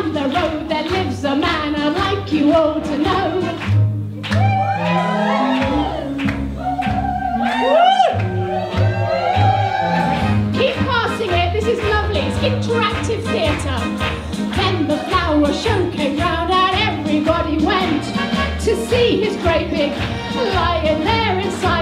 down the road there lives a man I'd like you all to know. Keep passing it, this is lovely, it's interactive theatre. Then the flower show came round and everybody went to see his great big lion there inside.